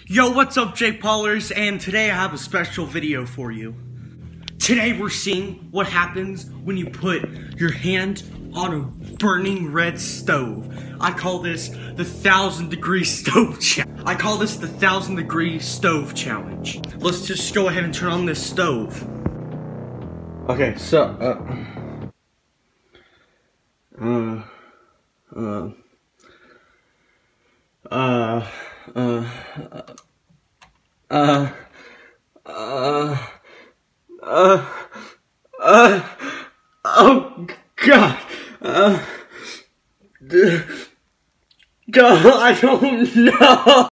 Yo, what's up, Jake Paulers? And today I have a special video for you. Today we're seeing what happens when you put your hand on a burning red stove. I call this the 1,000-degree stove challenge. Let's just go ahead and turn on this stove. Okay, so, oh God, God, I don't know.